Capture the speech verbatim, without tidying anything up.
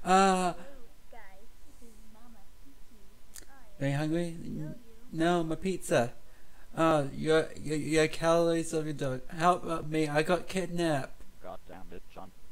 Uh, are you hungry? No, my pizza. Uh, your, your, your calories of your dog. Help me, I got kidnapped. God damn it, John.